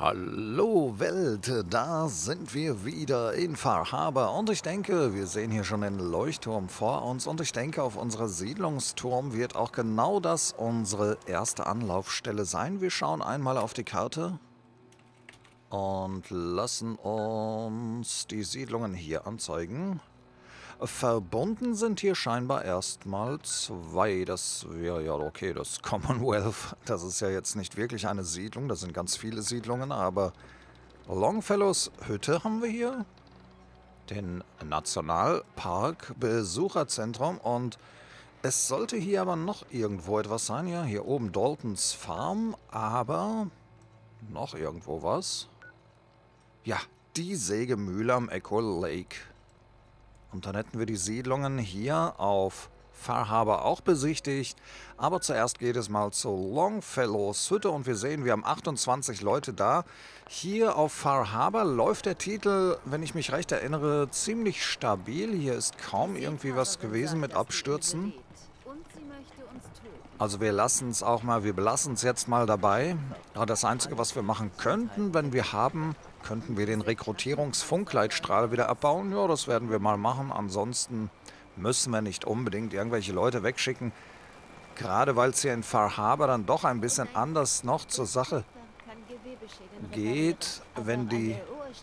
Hallo Welt, da sind wir wieder in Far Harbor und ich denke, wir sehen hier schon den Leuchtturm vor uns und ich denke, auf unserer Siedlungsturm wird auch genau das unsere erste Anlaufstelle sein. Wir schauen einmal auf die Karte und lassen uns die Siedlungen hier anzeigen. Verbunden sind hier scheinbar erstmal zwei. Das wäre ja okay, das Commonwealth. Das ist ja jetzt nicht wirklich eine Siedlung, das sind ganz viele Siedlungen, aber Longfellows Hütte haben wir hier. Den Nationalpark, Besucherzentrum und es sollte hier aber noch irgendwo etwas sein. Ja, hier oben Daltons Farm, aber noch irgendwo was. Ja, die Sägemühle am Echo Lake. Und dann hätten wir die Siedlungen hier auf Far Harbor auch besichtigt. Aber zuerst geht es mal zu Longfellows Hütte und wir sehen, wir haben 28 Leute da. Hier auf Far Harbor läuft der Titel, wenn ich mich recht erinnere, ziemlich stabil. Hier ist kaum irgendwie was gewesen mit Abstürzen. Also wir lassen es auch mal, wir belassen es jetzt mal dabei. Aber das Einzige, was wir machen könnten, wenn wir haben, könnten wir den Rekrutierungsfunkleitstrahl wieder abbauen. Ja, das werden wir mal machen. Ansonsten müssen wir nicht unbedingt irgendwelche Leute wegschicken. Gerade weil es hier in Far Harbor dann doch ein bisschen anders noch zur Sache geht, wenn die...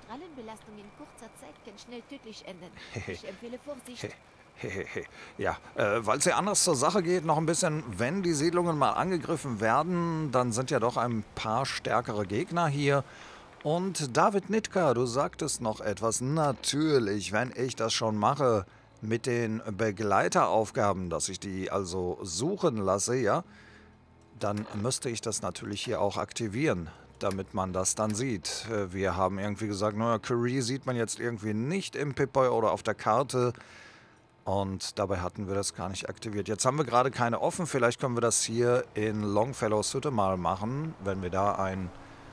Ja, weil es ja anders zur Sache geht, noch ein bisschen, wenn die Siedlungen mal angegriffen werden, dann sind ja doch ein paar stärkere Gegner hier. Und David Nitka, du sagtest noch etwas. Natürlich, wenn ich das schon mache mit den Begleiteraufgaben, dass ich die also suchen lasse, ja, dann müsste ich das natürlich hier auch aktivieren, damit man das dann sieht. Wir haben irgendwie gesagt, naja, Curry sieht man jetzt irgendwie nicht im Pip-Boy oder auf der Karte. Und dabei hatten wir das gar nicht aktiviert. Jetzt haben wir gerade keine offen. Vielleicht können wir das hier in Longfellows Hütte mal machen, wenn wir da ein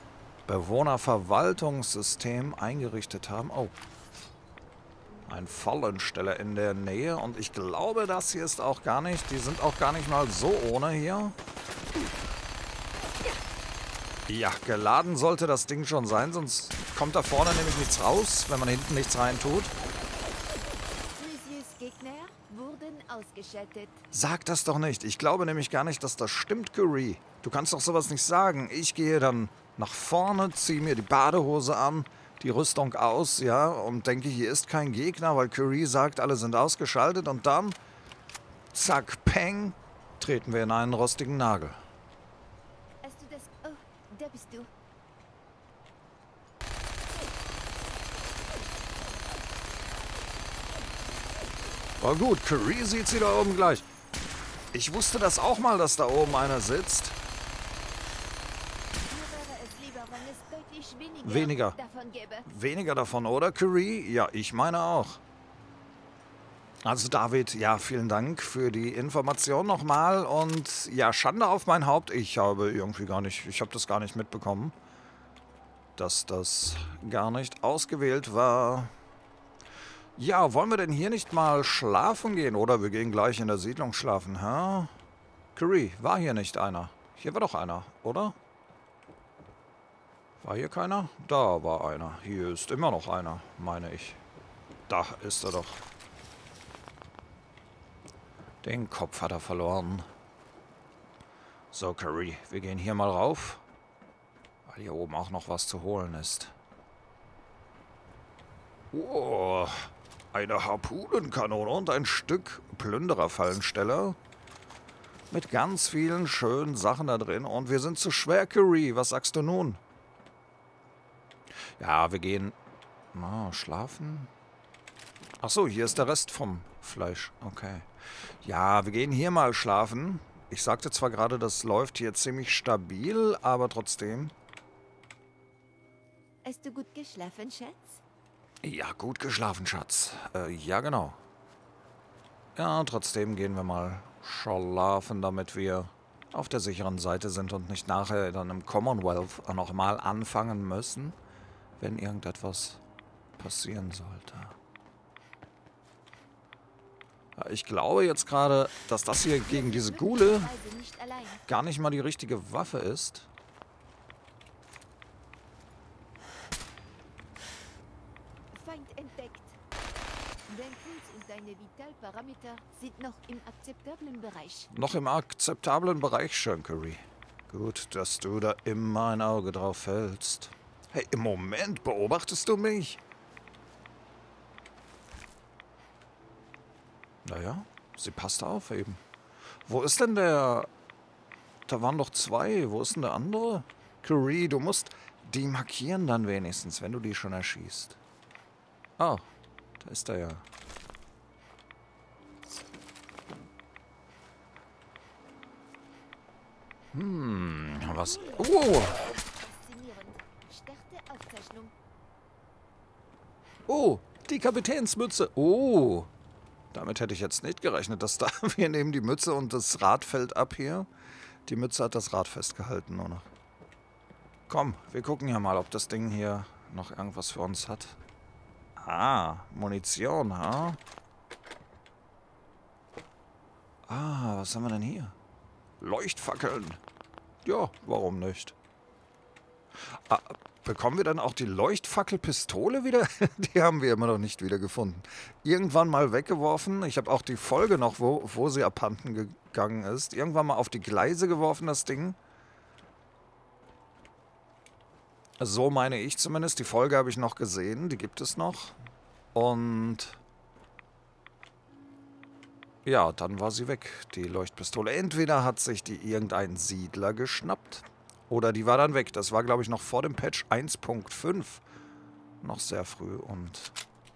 Bewohnerverwaltungssystem eingerichtet haben. Oh, ein Fallensteller in der Nähe. Und ich glaube, das hier ist auch gar nicht, die sind auch gar nicht mal so ohne hier. Ja, geladen sollte das Ding schon sein, sonst kommt da vorne nämlich nichts raus, wenn man hinten nichts rein tut. Sag das doch nicht. Ich glaube nämlich gar nicht, dass das stimmt, Curry. Du kannst doch sowas nicht sagen. Ich gehe dann nach vorne, ziehe mir die Badehose an, die Rüstung aus, ja, und denke, hier ist kein Gegner, weil Curry sagt, alle sind ausgeschaltet und dann, zack, peng, treten wir in einen rostigen Nagel. Hast du das? Oh, da bist du. War gut, Curry sieht sie da oben gleich. Ich wusste das auch mal, dass da oben einer sitzt. Weniger. Weniger davon, oder, Curry? Ja, ich meine auch. Also David, ja, vielen Dank für die Information nochmal. Und ja, Schande auf mein Haupt. Ich habe das gar nicht mitbekommen, dass das gar nicht ausgewählt war. Ja, wollen wir denn hier nicht mal schlafen gehen? Oder wir gehen gleich in der Siedlung schlafen, hä? Curry, war hier nicht einer? Hier war doch einer, oder? War hier keiner? Da war einer. Hier ist immer noch einer, meine ich. Da ist er doch. Den Kopf hat er verloren. So, Curry, wir gehen hier mal rauf. Weil hier oben auch noch was zu holen ist. Oh, eine Harpunenkanone und ein Stück Plündererfallensteller. Mit ganz vielen schönen Sachen da drin. Und wir sind zu schwer, Curry. Was sagst du nun? Ja, wir gehen... schlafen? Ach so, hier ist der Rest vom Fleisch. Okay. Ja, wir gehen hier mal schlafen. Ich sagte zwar gerade, das läuft hier ziemlich stabil, aber trotzdem... Hast du gut geschlafen, Schatz? Ja, gut geschlafen, Schatz. Ja, genau. Ja, trotzdem gehen wir mal schlafen, damit wir auf der sicheren Seite sind und nicht nachher dann im Commonwealth nochmal anfangen müssen, wenn irgendetwas passieren sollte. Ja, ich glaube jetzt gerade, dass das hier gegen diese Ghule gar nicht mal die richtige Waffe ist. Dein Puls und deine Vitalparameter sind noch im akzeptablen Bereich. Noch im akzeptablen Bereich, Schönkery. Gut, dass du da immer ein Auge drauf hältst. Hey, im Moment beobachtest du mich? Naja, sie passt auf eben. Wo ist denn der... Da waren doch zwei. Wo ist denn der andere? Curry, du musst die markieren dann wenigstens, wenn du die schon erschießt. Oh, da ist er ja. Was? Oh! Faszinierend. Starte Aufzeichnung. Oh, die Kapitänsmütze. Oh. Damit hätte ich jetzt nicht gerechnet, dass da... Wir nehmen die Mütze und das Rad fällt ab hier. Die Mütze hat das Rad festgehalten nur noch. Komm, wir gucken ja mal, ob das Ding hier noch irgendwas für uns hat. Ah, Munition, ha? Ah, was haben wir denn hier? Leuchtfackeln. Ja, warum nicht? Ah, bekommen wir dann auch die Leuchtfackelpistole wieder? Die haben wir immer noch nicht wiedergefunden. Irgendwann mal weggeworfen. Ich habe auch die Folge noch, wo sie abhanden gegangen ist. Irgendwann mal auf die Gleise geworfen, das Ding. So meine ich zumindest. Die Folge habe ich noch gesehen. Die gibt es noch. Und... ja, dann war sie weg, die Leuchtpistole. Entweder hat sich die irgendein Siedler geschnappt. Oder die war dann weg. Das war, glaube ich, noch vor dem Patch 1.5. Noch sehr früh und...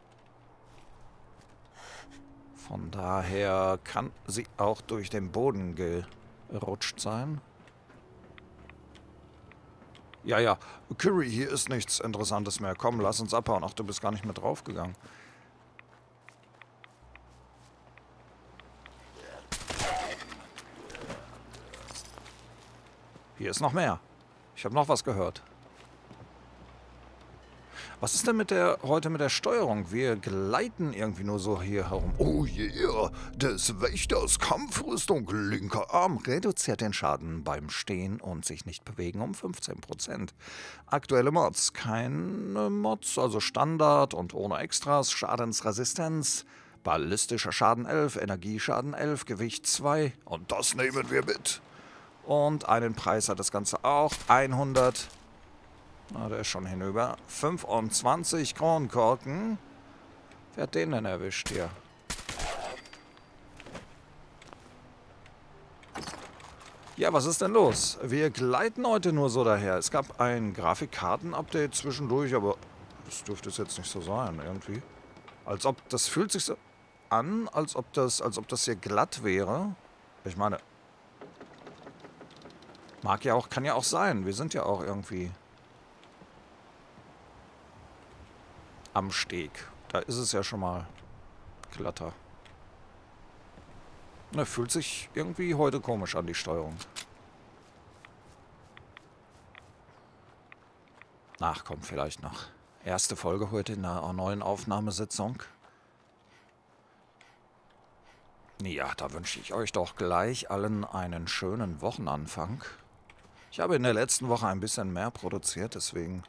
von daher kann sie auch durch den Boden gerutscht sein. Ja, ja. Curry, hier ist nichts Interessantes mehr. Komm, lass uns abhauen. Ach, du bist gar nicht mehr draufgegangen. Hier ist noch mehr. Ich habe noch was gehört. Was ist denn heute mit der Steuerung? Wir gleiten irgendwie nur so hier herum. Oh yeah, des Wächters Kampfrüstung, linker Arm, reduziert den Schaden beim Stehen und sich nicht bewegen um 15%. Aktuelle Mods, keine Mods, also Standard und ohne Extras, Schadensresistenz, ballistischer Schaden 11, Energieschaden 11, Gewicht 2 und das nehmen wir mit. Und einen Preis hat das Ganze auch, 100... na, der ist schon hinüber. 25 Kronkorken. Wer hat den denn erwischt hier? Ja, was ist denn los? Wir gleiten heute nur so daher. Es gab ein Grafikkarten-Update zwischendurch, aber das dürfte es jetzt nicht so sein, irgendwie. Als ob, das fühlt sich so an, als ob das hier glatt wäre. Ich meine, mag ja auch, kann ja auch sein. Wir sind ja auch irgendwie... am Steg. Da ist es ja schon mal glatter. Na, fühlt sich irgendwie heute komisch an, die Steuerung. Ach komm, vielleicht noch. Erste Folge heute in einer neuen Aufnahmesitzung. Ja, da wünsche ich euch doch gleich allen einen schönen Wochenanfang. Ich habe in der letzten Woche ein bisschen mehr produziert, deswegen...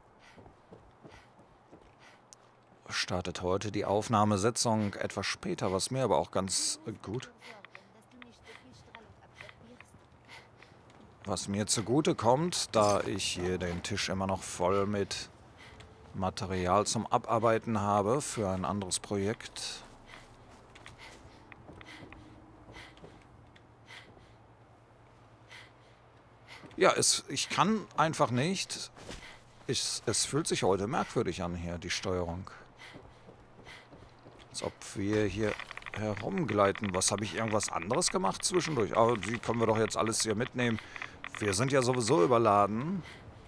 startet heute die Aufnahmesitzung etwas später, was mir aber auch ganz gut... was mir zugute kommt, da ich hier den Tisch immer noch voll mit Material zum Abarbeiten habe für ein anderes Projekt. Ja, ich kann einfach nicht... es fühlt sich heute merkwürdig an hier, die Steuerung. Als ob wir hier herumgleiten. Was, habe ich irgendwas anderes gemacht zwischendurch? Aber die können wir doch jetzt alles hier mitnehmen. Wir sind ja sowieso überladen.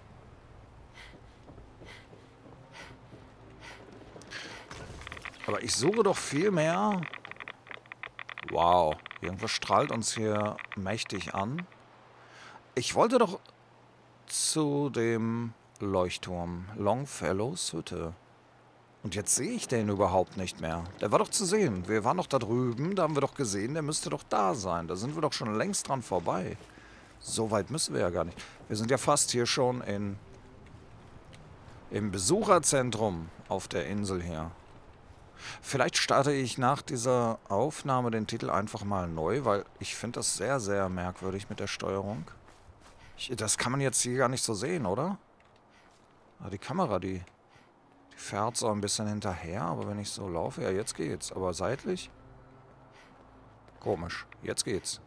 Aber ich suche doch viel mehr... wow, irgendwas strahlt uns hier mächtig an. Ich wollte doch zu dem Leuchtturm Longfellows Hütte. Und jetzt sehe ich den überhaupt nicht mehr. Der war doch zu sehen. Wir waren doch da drüben, da haben wir doch gesehen, der müsste doch da sein. Da sind wir doch schon längst dran vorbei. So weit müssen wir ja gar nicht. Wir sind ja fast hier schon im Besucherzentrum auf der Insel hier. Vielleicht starte ich nach dieser Aufnahme den Titel einfach mal neu, weil ich finde das sehr, sehr merkwürdig mit der Steuerung. Das kann man jetzt hier gar nicht so sehen, oder? Ah, die Kamera, die fährt so ein bisschen hinterher, aber wenn ich so laufe, ja, jetzt geht's. Aber seitlich? Komisch. Jetzt geht's.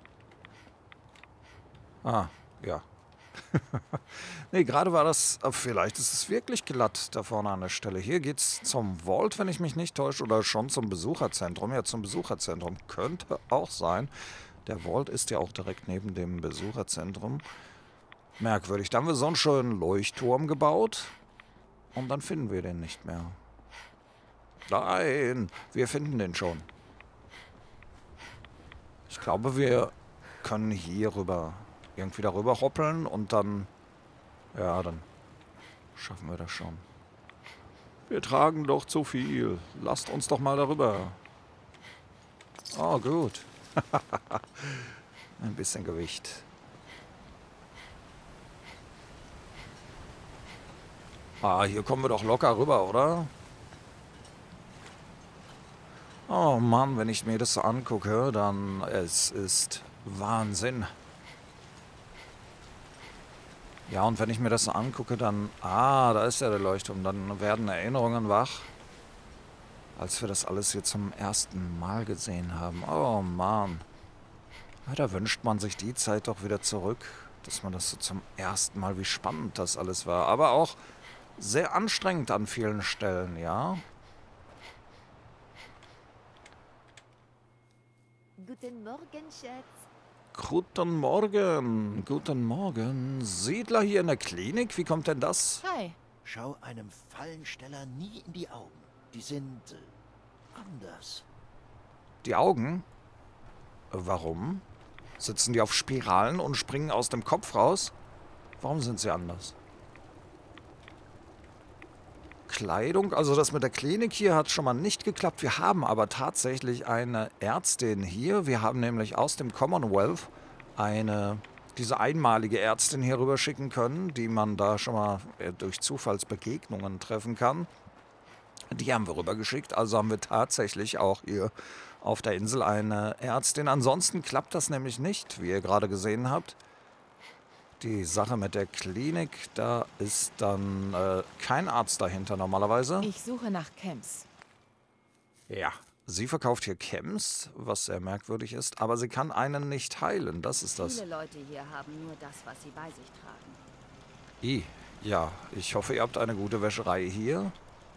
Ah, ja. Nee, gerade war das, vielleicht ist es wirklich glatt da vorne an der Stelle. Hier geht's zum Vault, wenn ich mich nicht täusche, oder schon zum Besucherzentrum. Ja, zum Besucherzentrum könnte auch sein. Der Vault ist ja auch direkt neben dem Besucherzentrum. Merkwürdig. Da haben wir so einen schönen Leuchtturm gebaut und dann finden wir den nicht mehr. Nein, wir finden den schon. Ich glaube, wir können hier rüber, irgendwie darüber hoppeln und dann, ja, dann schaffen wir das schon. Wir tragen doch zu viel. Lasst uns doch mal darüber. Oh, gut. Ein bisschen Gewicht. Ah, hier kommen wir doch locker rüber, oder? Oh Mann, wenn ich mir das so angucke, dann es ist Wahnsinn. Ja, und wenn ich mir das so angucke, dann... Ah, da ist ja der Leuchtturm. Dann werden Erinnerungen wach, als wir das alles hier zum ersten Mal gesehen haben. Oh Mann. Ja, da wünscht man sich die Zeit doch wieder zurück, dass man das so zum ersten Mal, wie spannend das alles war. Aber auch sehr anstrengend an vielen Stellen, ja. Guten Morgen, Schatz. Guten Morgen, guten Morgen. Siedler hier in der Klinik, wie kommt denn das? Hi. Schau einem Fallensteller nie in die Augen. Die sind anders. Die Augen? Warum? Sitzen die auf Spiralen und springen aus dem Kopf raus? Warum sind sie anders? Kleidung, also das mit der Klinik hier hat schon mal nicht geklappt. Wir haben aber tatsächlich eine Ärztin hier. Wir haben nämlich aus dem Commonwealth diese einmalige Ärztin hier rüber schicken können, die man da schon mal durch Zufallsbegegnungen treffen kann. Die haben wir rübergeschickt, also haben wir tatsächlich auch hier auf der Insel eine Ärztin. Ansonsten klappt das nämlich nicht, wie ihr gerade gesehen habt. Die Sache mit der Klinik, da ist dann kein Arzt dahinter normalerweise. Ich suche nach Camps. Ja, sie verkauft hier Chems, was sehr merkwürdig ist, aber sie kann einen nicht heilen, das ist das. Viele Leute hier haben nur das, was sie bei sich tragen. Ja, ich hoffe, ihr habt eine gute Wäscherei hier.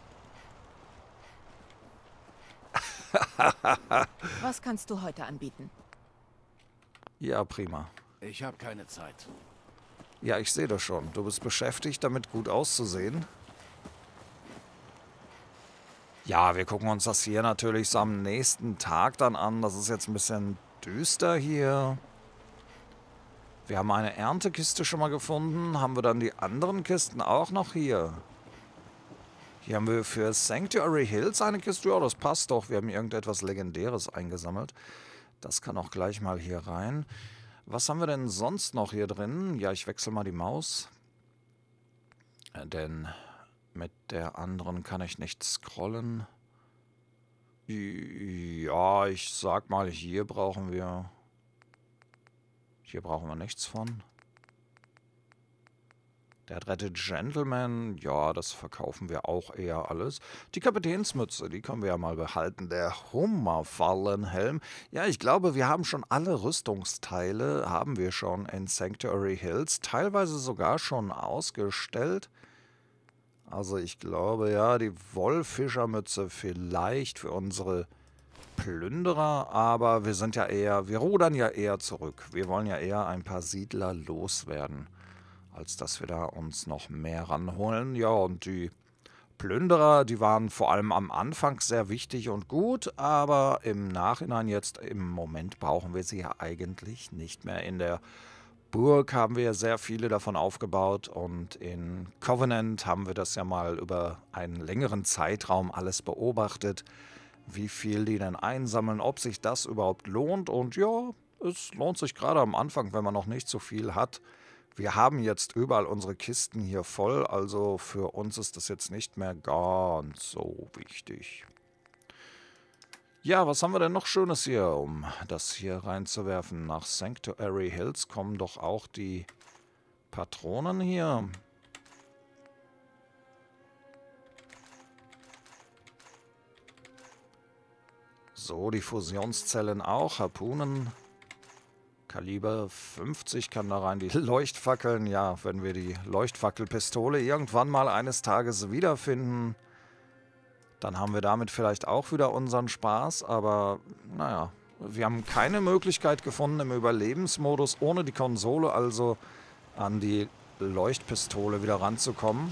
Was kannst du heute anbieten? Ja, prima. Ich habe keine Zeit. Ja, ich sehe das schon. Du bist beschäftigt, damit gut auszusehen. Ja, wir gucken uns das hier natürlich so am nächsten Tag dann an. Das ist jetzt ein bisschen düster hier. Wir haben eine Erntekiste schon mal gefunden. Haben wir dann die anderen Kisten auch noch hier? Hier haben wir für Sanctuary Hills eine Kiste. Ja, das passt doch. Wir haben irgendetwas Legendäres eingesammelt. Das kann auch gleich mal hier rein. Was haben wir denn sonst noch hier drin? Ja, ich wechsle mal die Maus. Denn mit der anderen kann ich nicht scrollen. Ja, ich sag mal, hier brauchen wir nichts von. Der adrette Gentleman, ja, das verkaufen wir auch eher alles. Die Kapitänsmütze, die können wir ja mal behalten. Der Hummerfallenhelm. Ja, ich glaube, wir haben schon alle Rüstungsteile, haben wir schon in Sanctuary Hills. Teilweise sogar schon ausgestellt. Also ich glaube, ja, die Wollfischermütze vielleicht für unsere Plünderer. Aber wir rudern ja eher zurück. Wir wollen ja eher ein paar Siedler loswerden, als dass wir da uns noch mehr ranholen. Ja, und die Plünderer, die waren vor allem am Anfang sehr wichtig und gut, aber im Nachhinein jetzt, im Moment brauchen wir sie ja eigentlich nicht mehr. In der Burg haben wir sehr viele davon aufgebaut und in Covenant haben wir das ja mal über einen längeren Zeitraum alles beobachtet, wie viel die denn einsammeln, ob sich das überhaupt lohnt. Und ja, es lohnt sich gerade am Anfang, wenn man noch nicht so viel hat. Wir haben jetzt überall unsere Kisten hier voll, also für uns ist das jetzt nicht mehr ganz so wichtig. Ja, was haben wir denn noch Schönes hier, um das hier reinzuwerfen? Nach Sanctuary Hills kommen doch auch die Patronen hier. So, die Fusionszellen auch. Harpunen. Kaliber 50 kann da rein. Die Leuchtfackeln, ja, wenn wir die Leuchtfackelpistole irgendwann mal eines Tages wiederfinden, dann haben wir damit vielleicht auch wieder unseren Spaß. Aber, naja, wir haben keine Möglichkeit gefunden im Überlebensmodus ohne die Konsole, also an die Leuchtpistole wieder ranzukommen.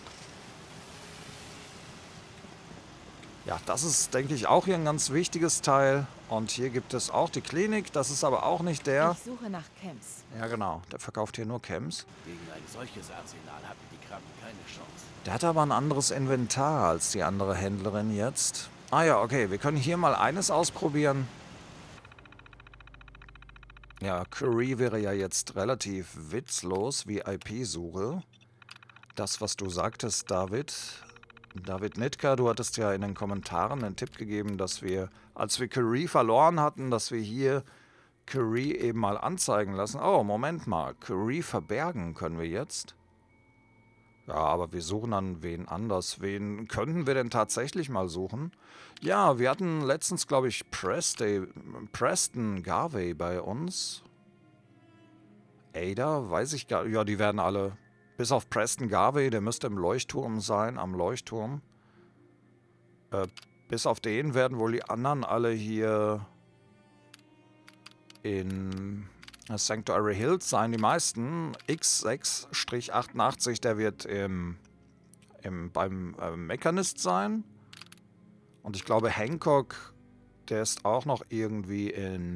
Ja, das ist, denke ich, auch hier ein ganz wichtiges Teil. Und hier gibt es auch die Klinik. Das ist aber auch nicht der. Ich suche nach Chems. Ja, genau. Der verkauft hier nur Chems. Gegen ein solches Arsenal hatten die Krabben keine Chance. Der hat aber ein anderes Inventar als die andere Händlerin jetzt. Ah ja, okay. Wir können hier mal eines ausprobieren. Ja, Curry wäre ja jetzt relativ witzlos, VIP-Suche. Das, was du sagtest, David Nitka, du hattest ja in den Kommentaren einen Tipp gegeben, dass wir, als wir Curry verloren hatten, dass wir hier Curry eben mal anzeigen lassen. Oh, Moment mal, Curry verbergen können wir jetzt. Ja, aber wir suchen dann wen anders. Wen könnten wir denn tatsächlich mal suchen? Ja, wir hatten letztens, glaube ich, Preston Garvey bei uns. Ada, weiß ich gar nicht. Ja, die werden alle... Bis auf Preston Garvey, der müsste im Leuchtturm sein, am Leuchtturm. Bis auf den werden wohl die anderen alle hier in Sanctuary Hills sein. Die meisten. X6-88, der wird beim Mechanist sein. Und ich glaube Hancock, der ist auch noch irgendwie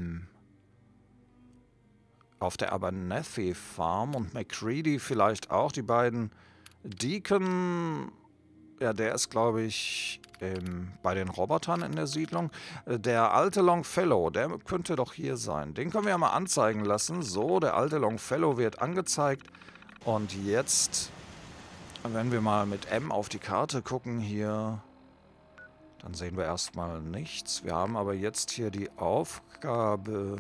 auf der Abernathy Farm und McCready vielleicht auch. Die beiden Deacon, ja, der ist, glaube ich, bei den Robotern in der Siedlung. Der alte Longfellow, der könnte doch hier sein. Den können wir ja mal anzeigen lassen. So, der alte Longfellow wird angezeigt. Und jetzt, wenn wir mal mit M auf die Karte gucken hier, dann sehen wir erstmal nichts. Wir haben aber jetzt hier die Aufgaben.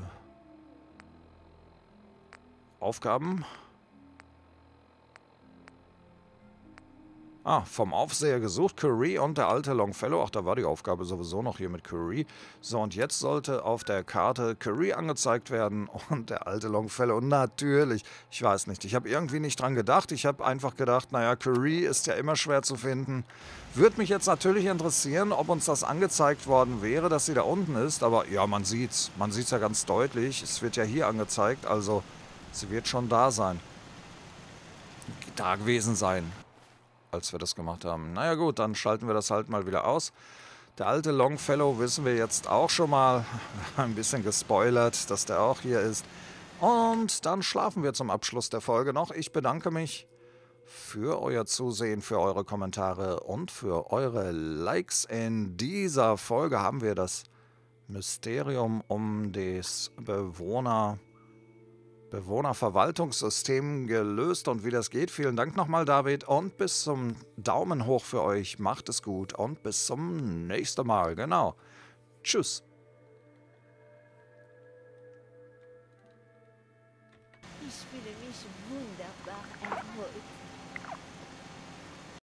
Ah, vom Aufseher gesucht, Curry und der alte Longfellow. Ach, da war die Aufgabe sowieso noch hier mit Curry. So, und jetzt sollte auf der Karte Curry angezeigt werden und der alte Longfellow. Natürlich, ich weiß nicht, ich habe irgendwie nicht dran gedacht. Ich habe einfach gedacht, naja, Curry ist ja immer schwer zu finden. Würde mich jetzt natürlich interessieren, ob uns das angezeigt worden wäre, dass sie da unten ist. Aber ja, man sieht's. Man sieht's ja ganz deutlich. Es wird ja hier angezeigt, also sie wird schon da sein. Da gewesen sein, als wir das gemacht haben. Naja gut, dann schalten wir das halt mal wieder aus. Der alte Longfellow wissen wir jetzt auch schon mal. Ein bisschen gespoilert, dass der auch hier ist. Und dann schlafen wir zum Abschluss der Folge noch. Ich bedanke mich für euer Zusehen, für eure Kommentare und für eure Likes. In dieser Folge haben wir das Mysterium um das Bewohnerverwaltungssystem gelöst und wie das geht. Vielen Dank nochmal, David, und bis zum Daumen hoch für euch. Macht es gut und bis zum nächsten Mal. Genau. Tschüss.